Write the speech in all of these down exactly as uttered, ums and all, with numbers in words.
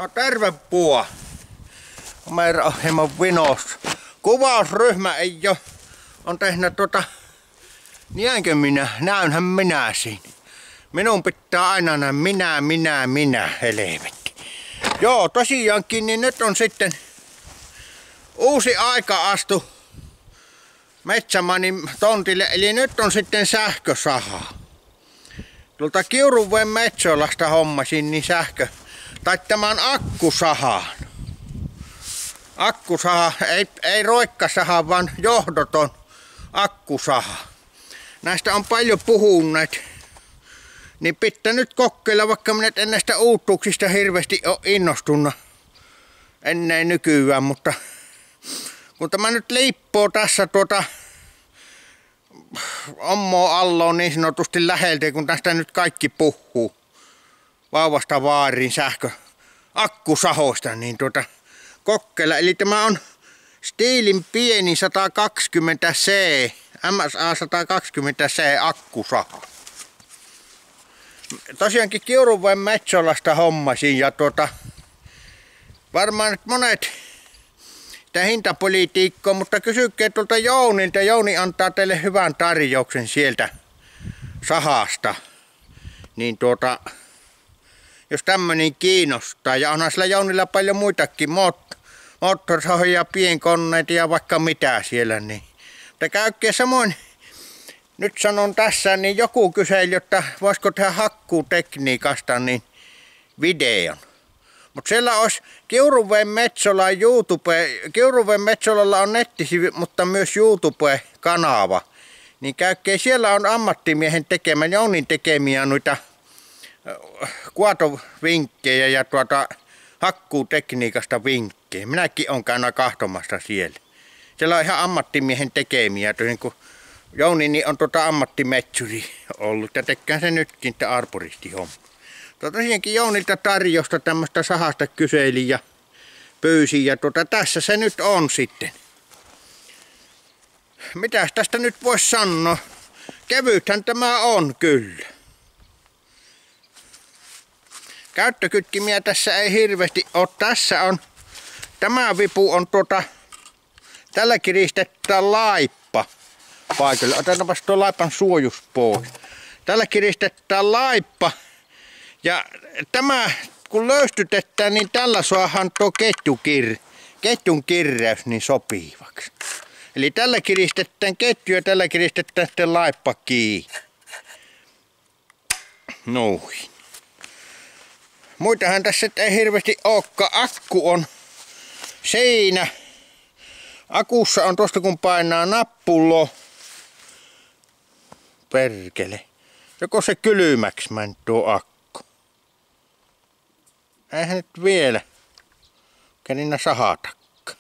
No terve puo. Meidän ohjelman vinos. Kuvausryhmä ei oo. On tehnyt tota... Niinkö minä? Näynhän minä siinä. Minun pitää aina näin minä, minä, minä, helvetti. Joo, tosiaankin, niin nyt on sitten uusi aika astu Metsämanin tontille, eli nyt on sitten sähkösaha. Tuolta Kiuruveen Metsolasta hommasin niin sähkö, tai tämän akkusahan. Akkusaha, ei, ei roikkasaha, vaan johdoton akkusaha. Näistä on paljon puhuneet, niin pitää nyt kokeilla, vaikka minä en näistä uutuuksista hirveästi ole innostunut ennen nykyään, mutta kun tämä nyt liippoo tässä tuota ommoa alloon niin sanotusti läheltä, kun tästä nyt kaikki puhuu vauvasta vaariin sähkö akkusahoista, niin tuota kokeilla. Eli tämä on Stihlin pieni sata kaksikymmentä C, M S A sata kaksikymmentä C akkusaha. Tosiaankin Kiuruveen Metsolasta hommasin ja tuota varmaan nyt monet sitä hintapolitiikkaa, mutta kysykää tuolta Jounilta. Jouni antaa teille hyvän tarjouksen sieltä sahasta. Niin tuota, jos tämmöinen kiinnostaa, ja onhan sillä Jounilla paljon muitakin moot, moottorisahoja, pienkoneita ja vaikka mitä siellä, niin. Mutta käykää samoin, nyt sanon tässä, niin joku kyseli, että voisiko tehdä hakkuutekniikasta niin videon. Mutta siellä olisi Kiuruveen Metsola YouTube, Kiuruveen Metsolalla on nettisivu, mutta myös YouTube-kanava. Niin käykää, siellä on ammattimiehen tekemä, Jounin tekemiä noita kuatovinkkejä ja tuota hakkuutekniikasta vinkkejä. Minäkin olen käynyt kahtomassa siellä. Siellä on ihan ammattimiehen tekemiä, niin kuin Jouni niin on tuota ammattimetsuri ollut ja tekee se nytkin tämä arboristihomma. Tosiaankin Jounilta tarjosta tämmöistä sahasta kyseli ja pyysi ja tuota, tässä se nyt on sitten. Mitäs tästä nyt voisi sanoa? Kevythän tämä on kyllä. Käyttökytkimiä tässä ei hirveästi ole. Tässä on, tämä vipu on tuota, tällä kiristetään laippa paikalle. Otetaanpas tuo laipan suojus pois. Tällä kiristetään laippa. Ja tämä, kun löystytetään, niin tällä saadaan tuo ketjukir, ketjun kirreys niin sopivaksi. Eli tällä kiristetään ketju ja tällä kiristetään sitten laippa kiinni. Noin. Muitahan tässä ei hirveästi olekaan. Akku on siinä. Akussa on tuosta kun painaa nappulo. Perkele. Joko se kylmäksi meni tuo akku? Eihän nyt vielä kärinä sahatakka.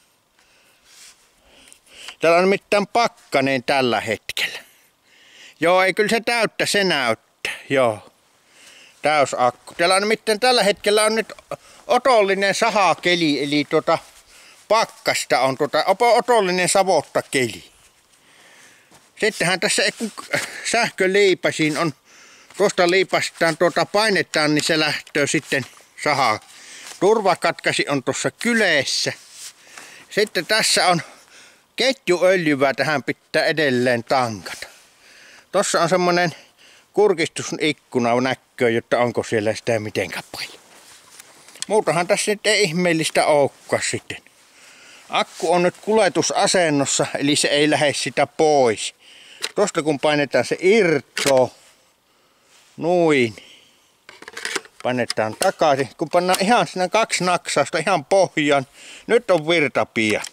Täällä on mitään pakkanen tällä hetkellä. Joo, ei kyllä se täyttä, se näyttää. Joo. Täysakku. Täällä on mitään tällä hetkellä on nyt otollinen sahakeli, eli tuota pakkasta on tuota otollinen savottakeli. Sittenhän tässä kun sähköliipasin on, tuosta liipastaan tuota painetaan, niin se lähtee sitten saha. Turvakatkasi on tuossa kyleessä. Sitten tässä on ketjuöljyä, tähän pitää edelleen tankata. Tuossa on semmonen kurkistusikkuna näköä, jotta onko siellä sitä mitenkään paljon. Muutahan tässä nyt ei ihmeellistä olekaan sitten. Akku on nyt kuljetusasennossa, eli se ei lähde sitä pois. Tuosta kun painetaan se irtoo, noin. Painetaan takaisin. Kun pannaan ihan siinä kaksi naksausta ihan pohjaan, nyt on virta pian.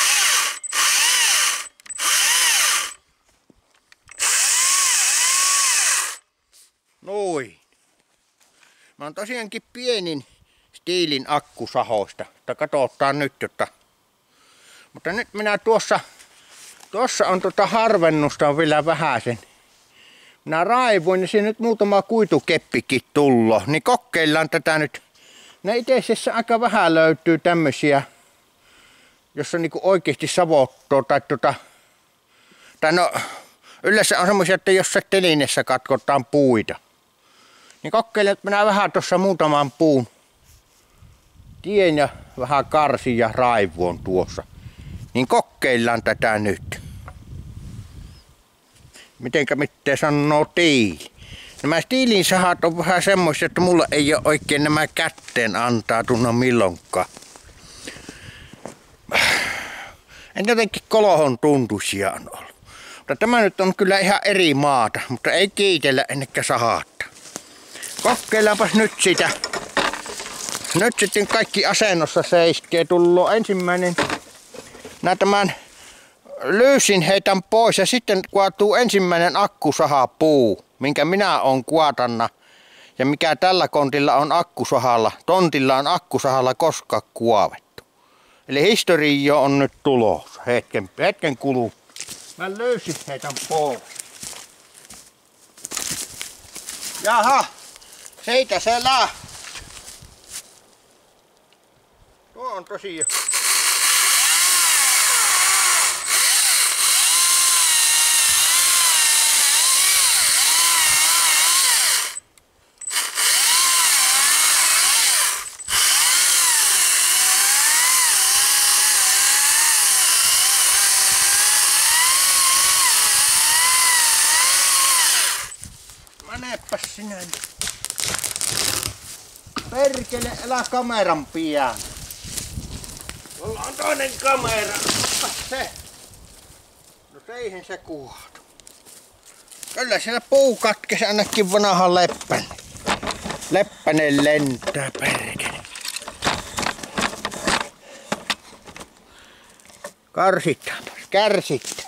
Noin. Mä oon tosiaankin pienin Stihlin akkusahoista. Mutta katsotaan nyt, jotta. Mutta nyt minä tuossa, tuossa on tuota harvennusta on vielä vähäsen. Minä raivoin ja siinä nyt muutama kuitukeppikin tullo, niin kokeillaan tätä nyt. Ne itseasiassa aika vähän löytyy tämmösiä, jossa niinku oikeesti savottoo tai tota, tai no yleensä on semmosia, että jossa telineessä katkotaan puita. Niin kokeilen, että minä vähän tuossa muutaman puun tien ja vähän karsin ja raivuon tuossa. Niin kokeillaan tätä nyt. Mitenkä mitään sanoo tiili. Nämä tiilin sahat on vähän semmoisia, että mulla ei ole oikein nämä kätteen antaa tunna milloinkaan. En jotenkin kolohon tuntuisia on ollut. Mutta tämä nyt on kyllä ihan eri maata, mutta ei kiitellä ennekkä sahata. Kokeillaanpas nyt sitä. Nyt sitten kaikki asennossa seiskee. Tullut ensimmäinen. Nää tämän lyysin heitän pois ja sitten kuotuu ensimmäinen akkusahapuu, minkä minä oon kuotanna. Ja mikä tällä kontilla on akkusahalla, tontilla on akkusahalla koskaan kuovettu. Eli historia on nyt tulossa hetken, hetken kuluu. Mä löysin heitän pois. Jaha, siitä se lähti. Tuo on tosiaan. Menepäs sinä. Perkele, älä kameran pian. Mulla on toinen kamera. Ota se. No seihin se kuohdu. Kyllä siellä puu katkesi ainakin vanhan leppänen. Leppänen lentää perkele. Karsitaanpas, kärsitään.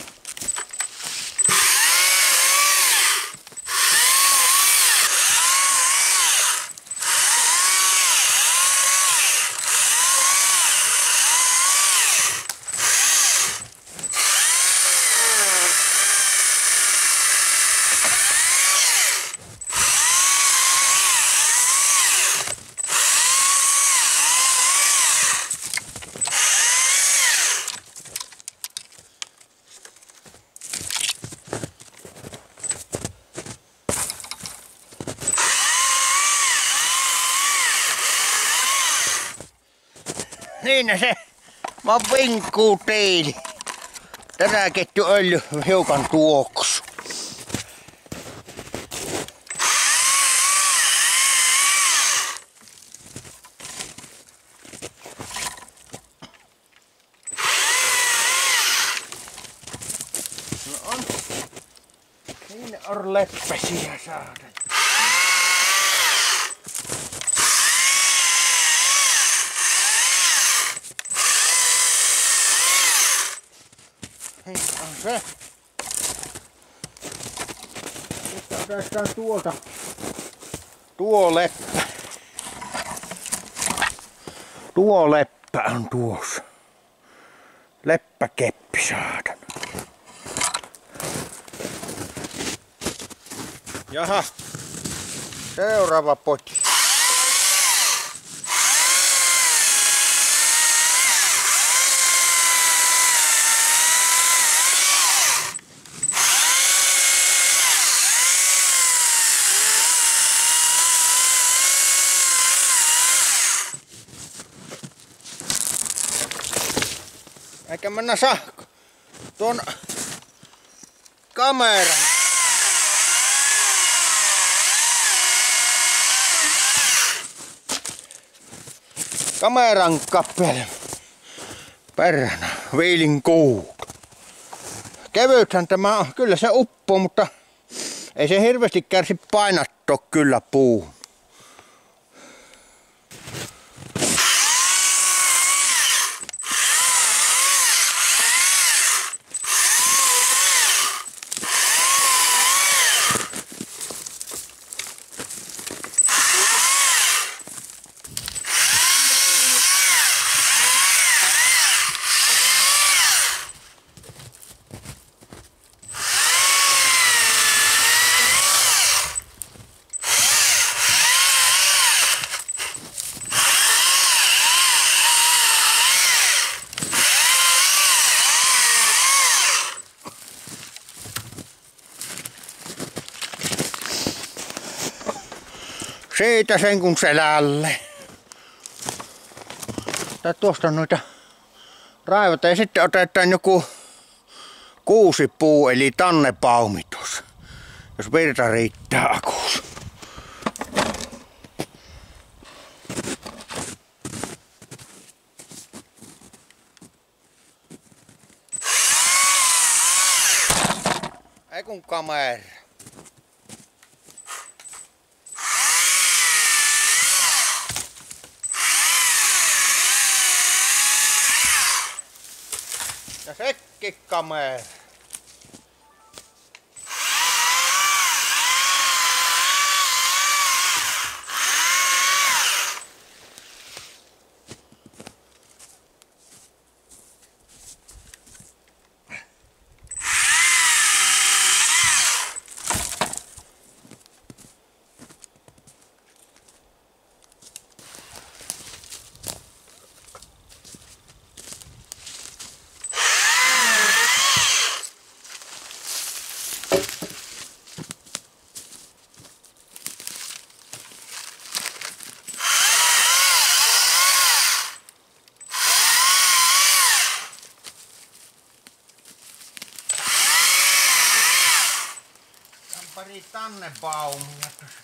Niin se, mä vinkkuu teili. Teräketju öljy hiukan tuoksu. No on. Siinä on leppäsiä saada. On se. Nyt otetaan tuolta tuo leppä. Tuo leppä on tuossa. Leppäkeppi saatan. Jaha. Seuraava poti. Eikä mennä saa tuon kameran. Kameran kappale. Perhana, viilin kuut. Kevythän tämä on, kyllä se uppoo, mutta ei se hirveästi kärsi painattua kyllä puuhun. Siitä sen kun selälle. Tai tuosta noita raivata ja sitten otetaan joku kuusipuu eli tannepaumitus, jos virta riittää akuus. Ei kun kamera. Ja sekin kamera. Pari tannebaumia tuossa.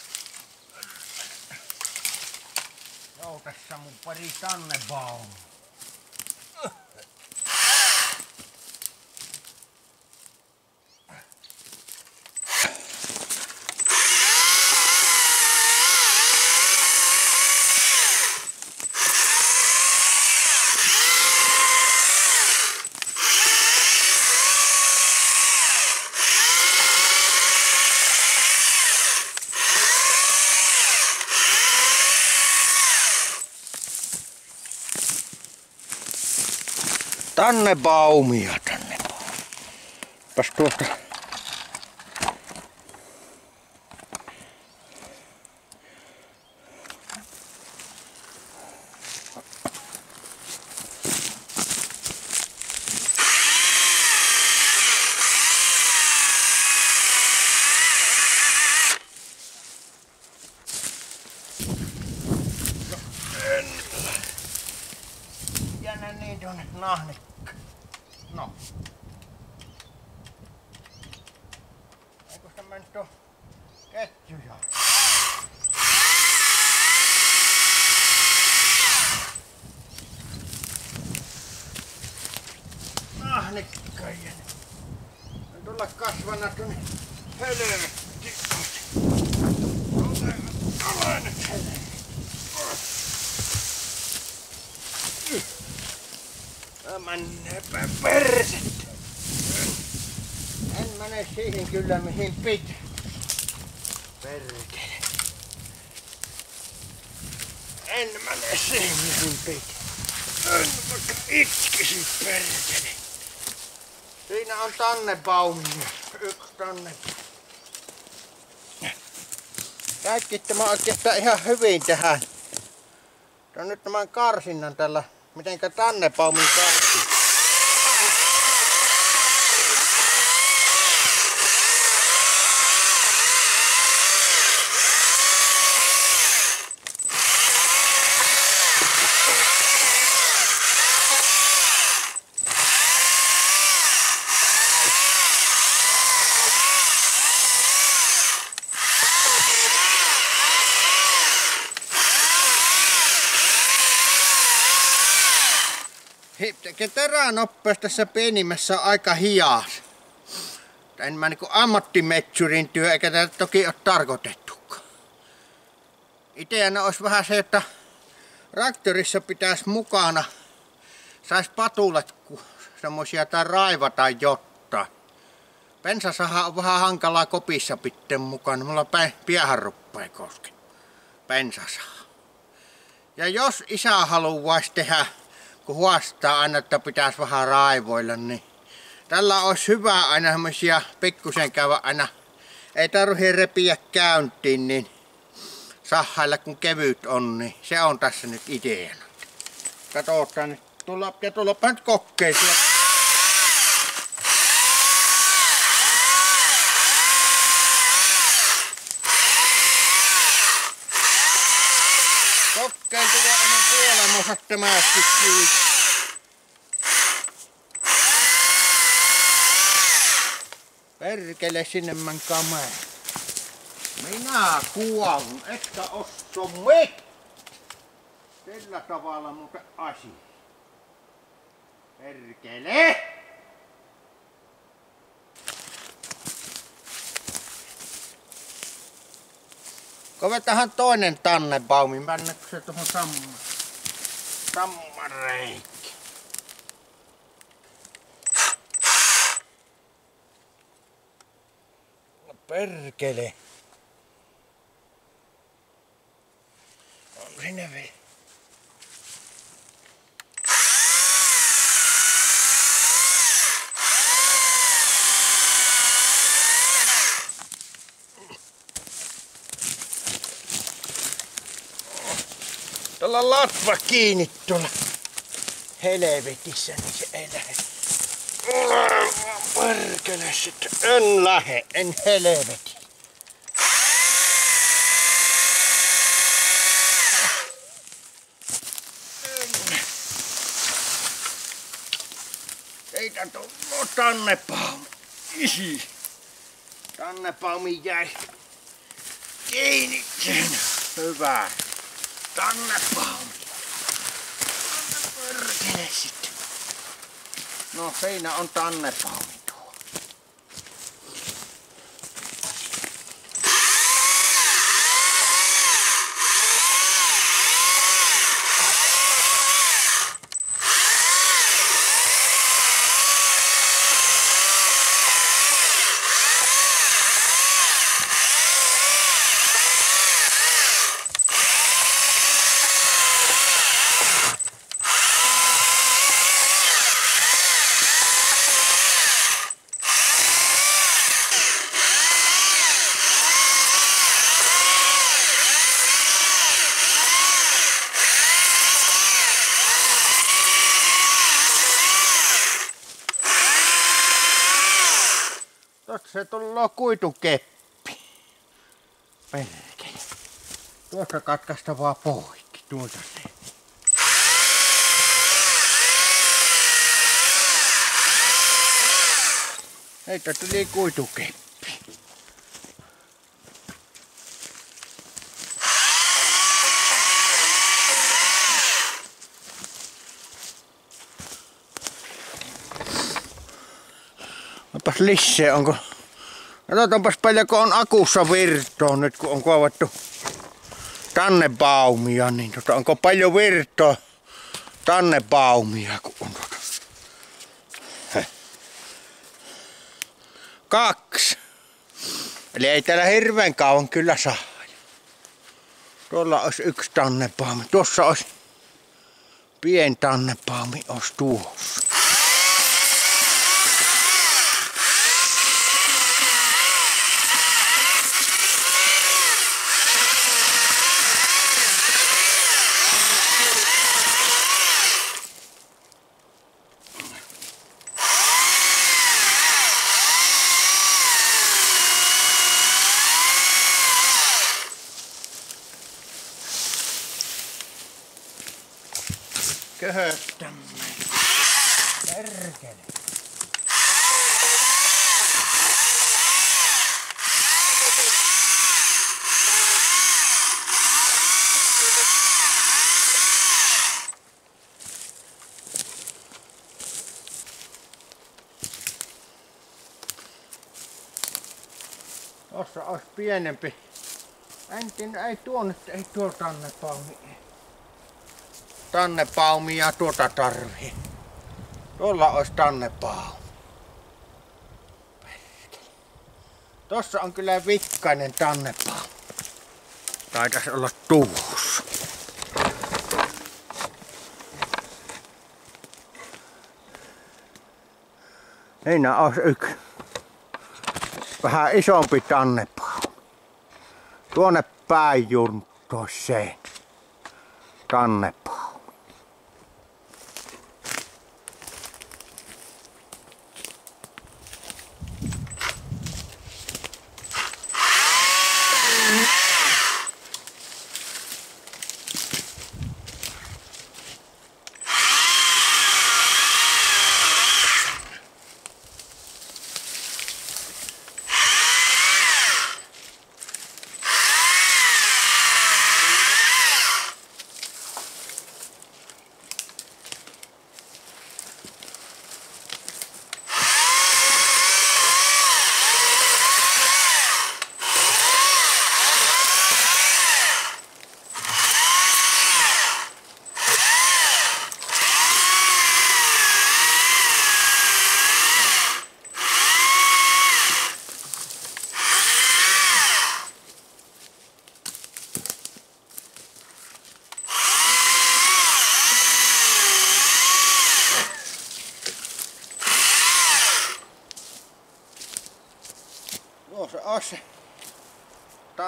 Joo, tässä mun pari tannebaumia. Tannebaumia, tannebaumia. Pas tuosta. Jännä niin tuonne nahnikkaan. No. Eikö tämä nyt oo ketjuja? Nahnikkaajien. On tulla kasvana tuonne helvetti. Tule nyt helvetti. Mennepä perset! En mene siihen kyllä mihin pitää. Perkele. En mene siihen mihin pitää. En vaikka itkisin perkele. Siinä on tannebaumia. Yksi tanne. Kaikki tämä oikeastaan ihan hyvin tähän. Tämä on nyt tämän karsinnan tällä. Mitenkä tannebaumin karsi? Terä nopeasti tässä pienimmässä on aika hias. En mä niinku ammattimetsurin työ, eikä tätä toki ole tarkoitettukaan. Ideana olisi vähän se, että traktorissa pitäisi mukana, sais patulet semmosia tai raivata jotta. Bensasaha on vähän hankalaa kopissa pitää mukana, mulla päähän ruppaa koske. Bensasaha. Ja jos isä haluaisi tehdä, kun huostaa aina, että pitäisi vähän raivoilla, niin tällä olisi hyvä aina semmosia pikkusen käydä aina. Ei tarvitse repiä käyntiin, niin sahailla kun kevyt on, niin se on tässä nyt ideana. Katsotaan nyt, tulla, ja tullapa nyt kokeisiin. Kokeiltu vaan ennen kuolemansa tämäkin kivi. Perkele sinne menkaa mä. Minä kuolun, etkä osso mit. Sillä tavalla muuten asia. Perkele! Kovetahan toinen tannebaumi, mennäkö se tuohon samman, samman reikki. No perkele. On sinne vielä. Tuolla latva kiinni tuolla helvetissä, niin se ei lähde. Perkele sitten. En lähde, en helveti. Eitä tullut tannepaumi. Isi. Tannepaumi jäi kiinni. Hyvä. Tannepaumi. Perkele sitten. No siinä on tannepaumi tuo. Tuossa se tulee kuitukeppi. Perkele. Tuossa katkaista vaan poikki. Tuolta se. Heitä tuli kuitukeppi. Onpas lisää, onko... Katsotaanpas paljonko on akussa virtoa nyt kun on kuovattu tannebaumia, niin tota, onko paljon virtoa tannebaumia kun on tota... Heh. Kaksi. Eli ei täällä hirveän kauan kyllä saa. Tuolla olisi yksi tannebaumi. Tuossa olisi pien tannebaumi olisi tuossa. Köhöttämme. Perkele. Tuossa olisi pienempi. Entin ei tuo nyt, ei tuo tannepaumi. Tannepaumia tuota tarvii. Tuolla olisi tannepaumi. Tossa on kyllä vikkainen tannepaumi. Taitais olla tuossa. Siinä olisi yksi vähän isompi tannepaumi. Tuonne päin juntoiseen tannepaumi.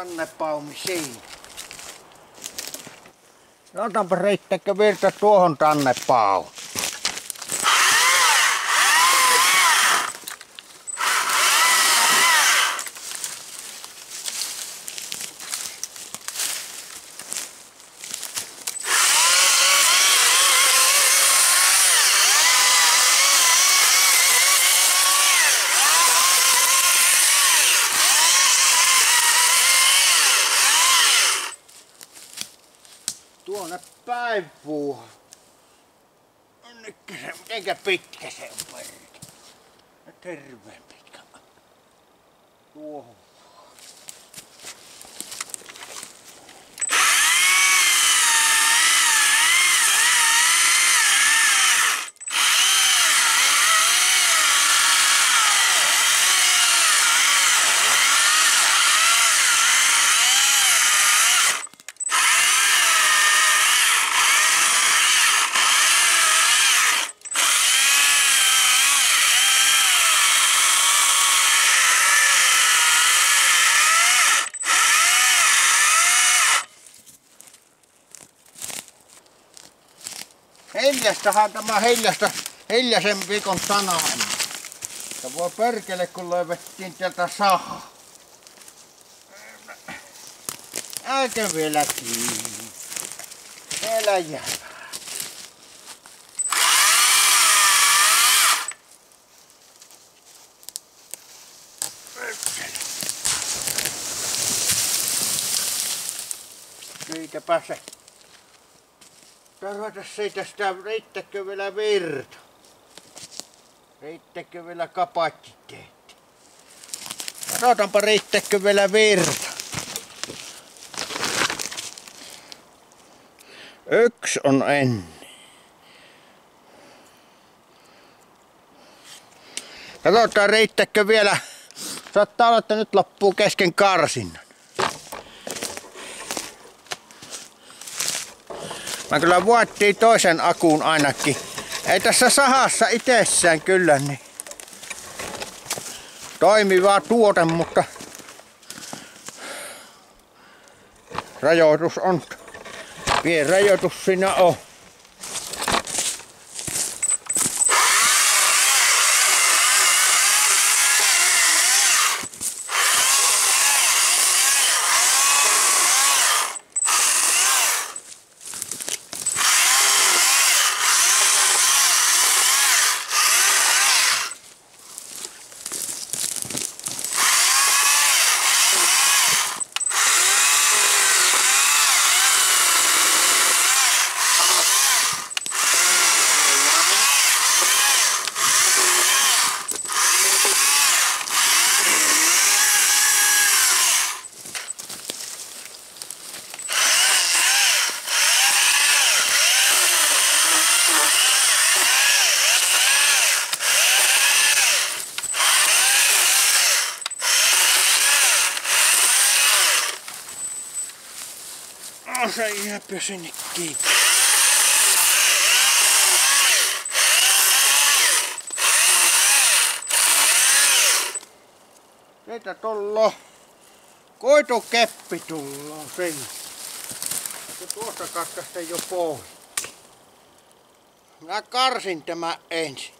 tannepaumi siinä. Otanpa reittäkö virta tuohon tannepaumi. Tuonne päivuu. Mitenkä pitkä se on perkä? Terveen pitkä. Tuohon. Hiljastahan tämä hiljasta, hiljaisen viikon sana. Että voi perkele kun löydettiin täältä sahaa. Äikö vielä kiinni? Vielä jää. Siitäpä se. Tarvita siitä sitä, riittääkö vielä virta? Riittääkö vielä kapasiteetti? Katsotaanpa riittääkö vielä virta. Yksi on ennen. Katsotaan riittääkö vielä. Saattaa olla, että nyt loppuu kesken karsinnan. Mä kyllä vuottiin toisen akun ainakin. Ei tässä sahassa itsessään kyllä niin toimiva tuote, mutta rajoitus on. Pieni rajoitus siinä on. Se jääpä sinne kiinni. Siitä tulloo. Koitokeppi tulloo sinne. Se tuosta katkasta jo pois. Mä karsin tämä ensin.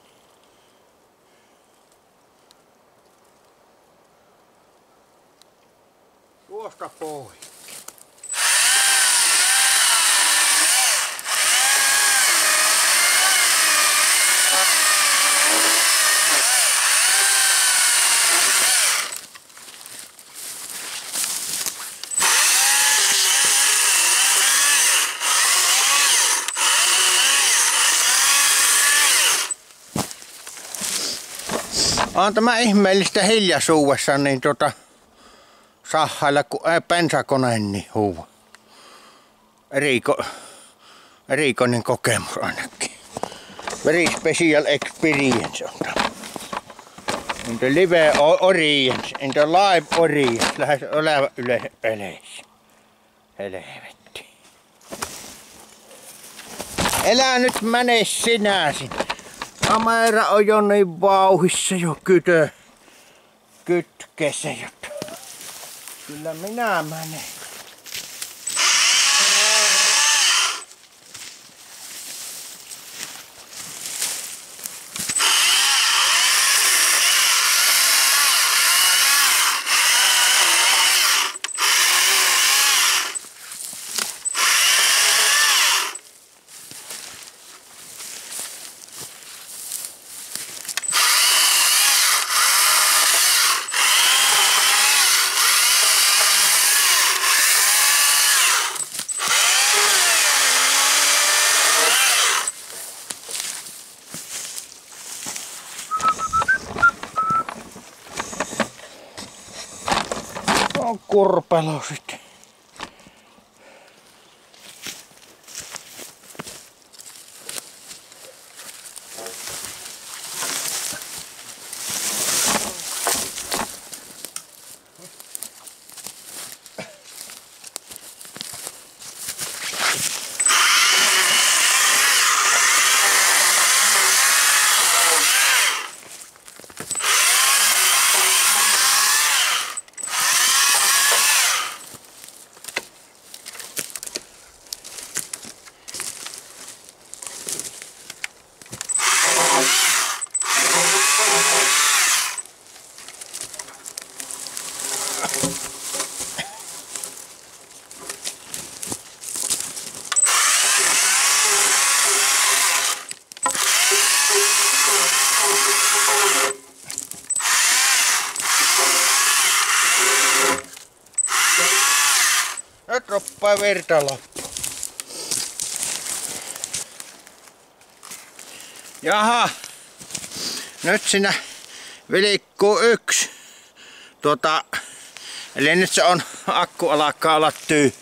Tuosta pois. On tämä ihmeellistä hiljaisuudessa niin tota sahailla kun ei pensakone niin huuva. Eriko, erikoinen kokemus ainakin. Very special experience on tämä. In the live audience, in the live audience, lähes oleva yleensä peleissä. Helvetti. Elä nyt mene sinä sinne. Kamera on jo niin vauhissa jo kytö, kytkessä, jotta Kyllä minä menen. On kurpelo sitten. Nyt roppaa verta loppu. Jaha. Nyt sinä vilkkuu yksi. Tuota, eli nyt se on, akku alkaa olla tyhjä.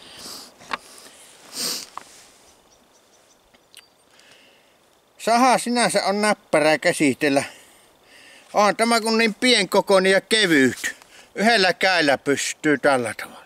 Saha sinänsä on näppärää käsitellä. On tämä kun niin pienkokoinen ja kevyt. Yhdellä käillä pystyy tällä tavalla.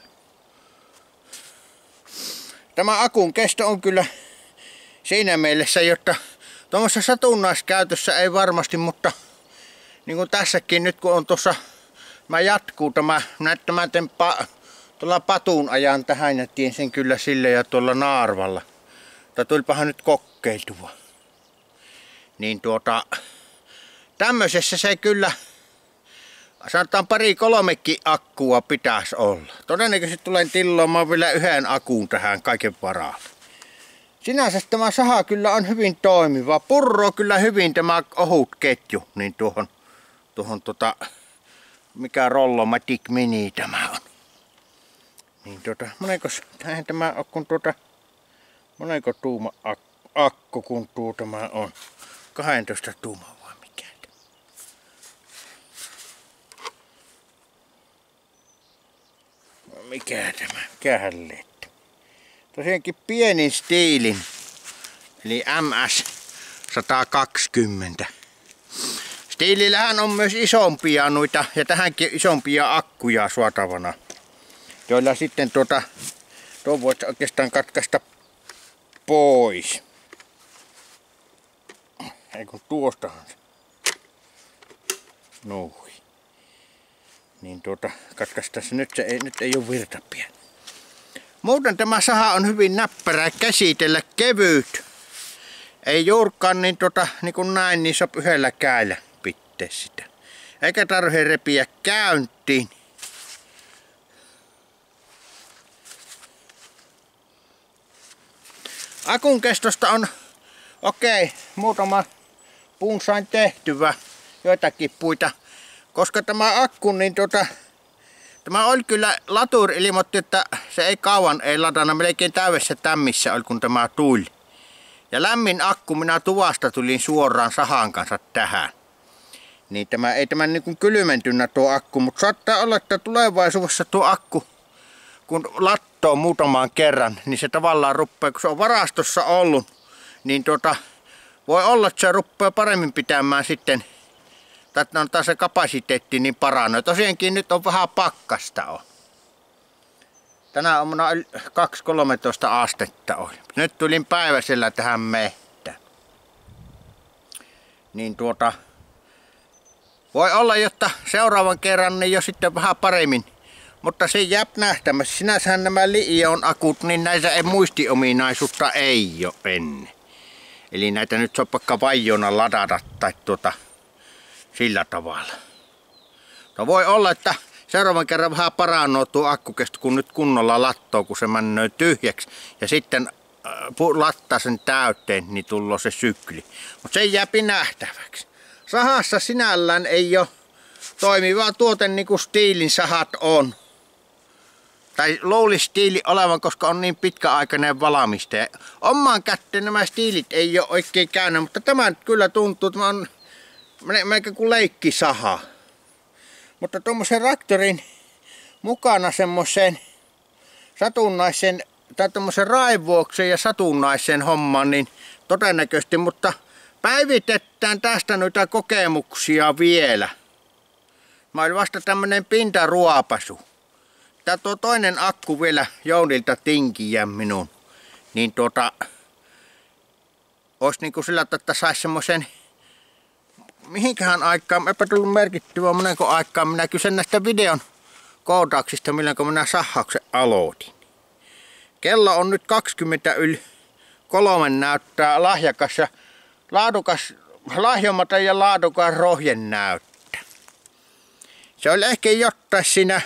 Tämä akun kesto on kyllä siinä mielessä, jotta tuommoisessa satunnaiskäytössä ei varmasti, mutta niin kuin tässäkin nyt kun on tuossa, mä jatkuu tämä, näette mä teen pa, tuolla patun ajan tähän ja tien sen kyllä sille ja tuolla naarvalla. Tai tulipahan nyt kokeiltua. Niin tuota, tämmöisessä se kyllä, sanotaan pari kolmekin akkua pitäisi olla. Todennäköisesti tulen tilloamaan vielä yhden akun tähän kaiken varalle. Sinänsä tämä saha kyllä on hyvin toimiva. Purroo kyllä hyvin tämä ohut ketju. Niin tuohon, tuohon tota, mikä Rollomatic Mini tämä on. Niin tuota, monekos, tähän tämä on kun tuota, moneko tuuma ak, akku kun tuo tämä on. kaksitoista tuuma. Mikä tämä? Mikähän lehti? Tosiaankin pienin stiilin, eli M S sata kaksikymmentä. Stiilillähän on myös isompia noita, ja tähänkin isompia akkuja saatavana, joilla sitten tuota, tuon voisi oikeastaan katkaista pois. Ei kun tuostahan se. Noin. Niin tuota, katkaista se nyt, se ei, nyt ei ole virta pieni. Muuten tämä saha on hyvin näppärä käsitellä, kevyt. Ei juurikaan niin, tuota, niin kuin näin, niin saa yhdellä käillä pitää sitä. Eikä tarvitse repiä käyntiin. Akun kestosta on, okei, okay, muutama puun sain tehtyä, joitakin puita. Koska tämä akku, niin tuota, tämä oli kyllä, laturi ilmoitti, että se ei kauan ei ladana, melkein täydessä tämmissä oli kun tämä tuli. Ja lämmin akku, minä tuvasta tulin suoraan sahan kanssa tähän. Niin tämä ei tämä niin kuin kylmentynä tuo akku, mutta saattaa olla, että tulevaisuudessa tuo akku, kun lattoo muutaman kerran, niin se tavallaan rupeaa, kun se on varastossa ollut, niin tuota, voi olla, että se rupeaa paremmin pitämään sitten. Että on taas se kapasiteetti niin paranee. Tosiaankin nyt on vähän pakkasta on. Tänä aamuna kaksi kolmetoista astetta oli. Nyt tulin päiväsellä tähän mehtään. Niin tuota, voi olla, jotta seuraavan kerran niin jo sitten vähän paremmin Mutta se jää nähtämässä. Sinänsähän nämä Li-ion akut, niin näissä ei muistiominaisuutta ei ole ennen. Eli näitä nyt saa vaikka vajona ladata tai tuota sillä tavalla. No voi olla, että seuraavan kerran vähän parannoo tuo akkukesto, kun nyt kunnolla lattoo, kun se menee tyhjäksi. Ja sitten äh, lattaa sen täyteen, niin tulee se sykli. Mutta se jää nähtäväksi. Sahassa sinällään ei ole toimiva tuote niin kuin Stihlin sahat on. Tai luulisi Stihl olevan, koska on niin pitkäaikainen valmistaja. Omaan kätteen nämä Stihlit ei ole oikein käynyt, mutta tämä nyt kyllä tuntuu, että on melkein kuin leikkisaha. Mutta tuommoisen traktorin mukana semmoisen satunnaisen tai tuommoisen raivuoksen ja satunnaisen homman, niin todennäköisesti, mutta päivitetään tästä noita kokemuksia vielä. Mä olin vasta tämmönen pintaruopasu. Tää tuo toinen akku vielä Jounilta tinkiä minun. Niin tuota, ois niinku sillä, että sais semmosen, mihinkähän aikaan, eipä tullut merkittyä monenko aikaan, minä kysyn näistä videon koodauksista, milloin minä sahauksen aloitin. Kello on nyt kaksikymmentä yli kolme näyttää lahjakas ja laadukas, lahjomaton ja laadukas rohjen näyttää. Se oli ehkä jotain siinä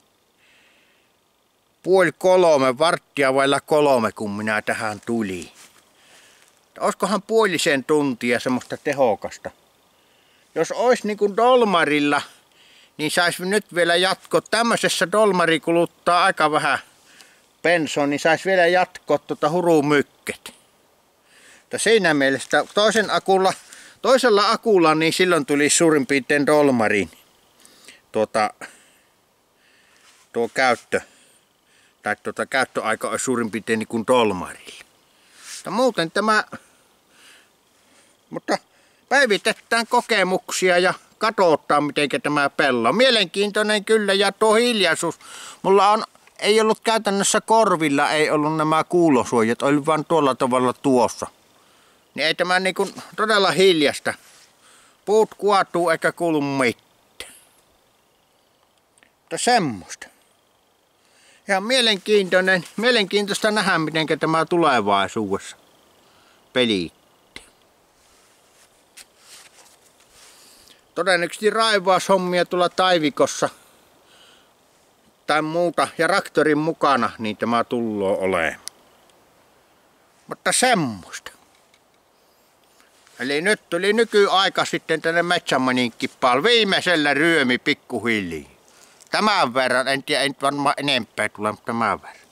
puoli kolme, varttia vailla kolme, kun minä tähän tulin. Olisikohan puolisen tuntia semmoista tehokasta. Jos olisi niin kuin dolmarilla, niin saisi nyt vielä jatkoa. Tämmöisessä dolmari kuluttaa aika vähän bensoa, niin saisi vielä jatkoa tuota hurumykket. Mutta siinä mielessä toisen akulla, toisella akulla niin silloin tuli suurin piirtein dolmarin tuota, tuo käyttö. Tai tuota käyttöaika on suurin piirtein niin kuin dolmarilla. Mutta muuten tämä, mutta päivitetään kokemuksia ja katsotaan miten tämä pello. Mielenkiintoinen kyllä ja tuo hiljaisuus. Mulla on, ei ollut käytännössä korvilla, ei ollut nämä kuulosuojat, oli vaan tuolla tavalla tuossa. Niin ei tämä niin kuin todella hiljasta. Puut kuotuu eikä kuulu mitään. Mutta semmoista. Ihan mielenkiintoinen, mielenkiintoista nähdä, miten tämä tulevaisuudessa pelittää. Todennäköisesti raivaushommia tuolla taivikossa tai muuta ja traktorin mukana, niin tämä tulloo olemaan. Mutta semmoista. Eli nyt tuli nykyaika sitten tänne metsämaniikkipaalle. Viimeisellä ryömi pikkuhiljaa. Tämän verran, en tiedä, ei varmaan enempää tule, mutta tämän verran.